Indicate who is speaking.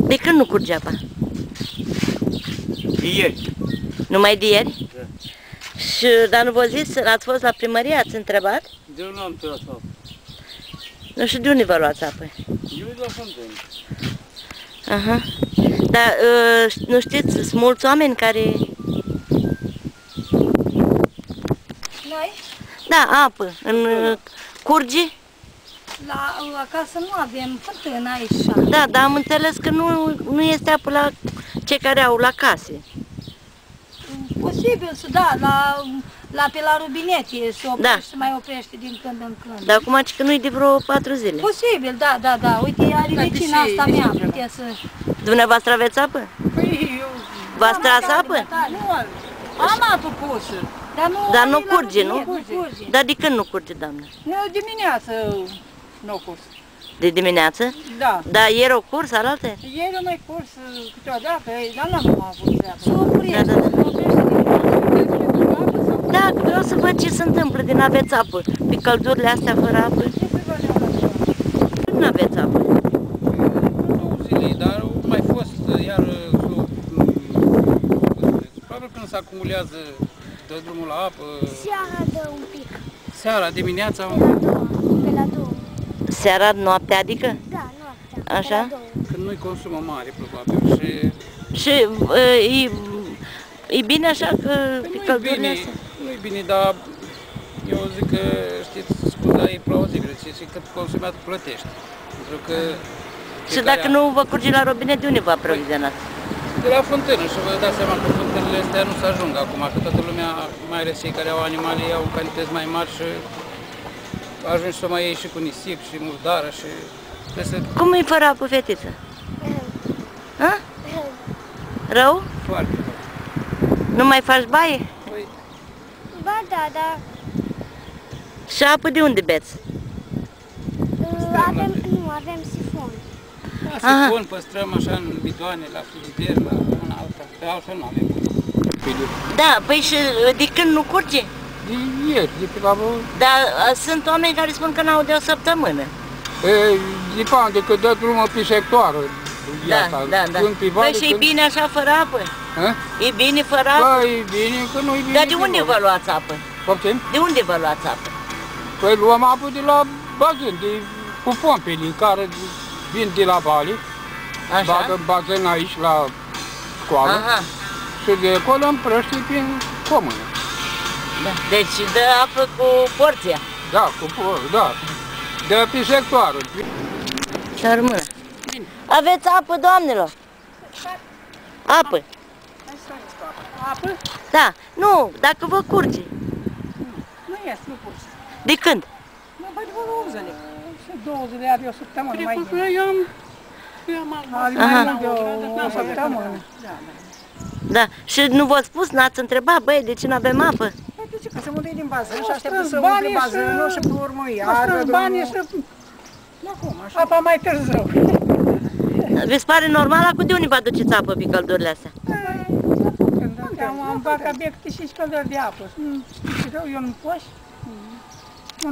Speaker 1: De când nu curge apa?
Speaker 2: De ieri.
Speaker 1: Numai de ieri?
Speaker 2: Da.
Speaker 1: Și, dar nu v-a zis, ați fost la primărie, ați întrebat?
Speaker 2: De unde am tras apă?
Speaker 1: Nu știu de unde vă luați apă.
Speaker 2: Eu de la fontenă.
Speaker 1: Aha. Dar nu știți, sunt mulți oameni care...
Speaker 3: Noi?
Speaker 1: Da, apă. Curge?
Speaker 3: Acasă nu avem fântână aici.
Speaker 1: Da, dar am înțeles că nu este apă la cei care au la case.
Speaker 3: Posibil să da, pe la rubinete se oprește,
Speaker 1: Da.
Speaker 3: se mai oprește din când în când.
Speaker 1: Dar acum că nu-i de vreo 4 zile.
Speaker 3: Posibil, da. Uite, are vecina asta mea, putea să...
Speaker 1: Dumneavoastră aveți apă?
Speaker 2: Păi eu...
Speaker 1: V-ați tras apă?
Speaker 2: Nu am apă pusă.
Speaker 1: Dar nu
Speaker 3: la
Speaker 1: curge, nu?
Speaker 3: rubinete, curge.
Speaker 1: Dar de când nu curge, doamnă?
Speaker 2: Nu, dimineață n-au curs.
Speaker 1: De dimineață?
Speaker 2: Da.
Speaker 1: Dar ieri o curs, alaltă?
Speaker 2: Ieri a mai curs câteodată, dar n-am avut treabă.
Speaker 3: Se oprește,
Speaker 1: Da, da, da.
Speaker 3: se oprește din când în când.
Speaker 1: Da, vreau să văd ce se întâmplă din aveți apă. Pe căldurile astea fără apă. Nu aveți apă.
Speaker 4: 2 zile, dar au mai fost iar probabil când se acumulează, dă drumul la apă.
Speaker 5: Seara dă un pic.
Speaker 4: Seara, dimineața,
Speaker 5: Pe la 2.
Speaker 1: Seara, noaptea, adică?
Speaker 5: Da, noaptea.
Speaker 1: Așa?
Speaker 5: Pe la 2.
Speaker 4: când nu-i consumă mare, probabil. Și
Speaker 1: Și e bine așa că pe
Speaker 4: nu-i
Speaker 1: căldurile
Speaker 4: bine,
Speaker 1: astea?
Speaker 4: nu-i bine, dar eu zic că, știți, scuza e plauzibilă, și că consumatul plătește. Pentru că
Speaker 1: Și dacă nu vă curge la robinet, de unde vă aprovizionați?
Speaker 4: de la fântână și vă dați seama că fântânile astea nu se ajung acum, că toată lumea, mai ales cei care au animale, au cantități mai mari și ajungi să mai iei și cu nisip și murdară și trebuie să
Speaker 1: Cum e fără apă, fetiță? Ha? Rău?
Speaker 4: foarte rău.
Speaker 1: Nu mai faci baie?
Speaker 4: Păi,
Speaker 5: Ba da, dar
Speaker 1: Și apă de unde beți?
Speaker 5: avem sifon.
Speaker 4: la sifon păstrăm așa în bidoane, la frigider, la una alta, pe altfel nu avem.
Speaker 1: Da, păi și de când nu curge?
Speaker 4: De ieri, de pe la...
Speaker 1: Dar sunt oameni care spun că n-au de o săptămână.
Speaker 4: Depinde că dă drumul pe sectoară.
Speaker 1: Da. Păi și e bine așa fără apă? E bine fără apă?
Speaker 4: Păi, e bine că nu-i bine.
Speaker 1: Dar de unde vă luați apă?
Speaker 4: Poftim?
Speaker 1: De unde vă luați apă?
Speaker 4: Păi luăm apă de la bazin, cu pompele care vin de la vale, bagă bazin aici la școală.
Speaker 1: Aha.
Speaker 4: Și de acolo împrăște prin comună.
Speaker 1: Da. Deci dă apă cu porția.
Speaker 4: Da, da. De pe sectoară.
Speaker 1: Să rămână. Aveți apă, doamnelor? Apă.
Speaker 2: Apă?
Speaker 1: Da. Nu, dacă vă curge.
Speaker 2: Nu ies, nu curs.
Speaker 1: De când?
Speaker 2: Nu, băi, de vreo 8 zile. Și 2 zile, are o săptămână mai bine. Are mai mult de o săptămână.
Speaker 1: Da. Și nu v-ați spus, n-ați întrebat, băi, de ce nu avem apă?
Speaker 2: Păi de ce? Că se multe din bazin și așteaptă să umple bazinul și pe urmă iar banii și... Apa mai târziu.
Speaker 1: Vi se pare normal? Cu de unde vă aduceți apă pe căldurile astea?
Speaker 2: Am bac obiecte și căldări de apă. Știi ce rău, eu nu poți.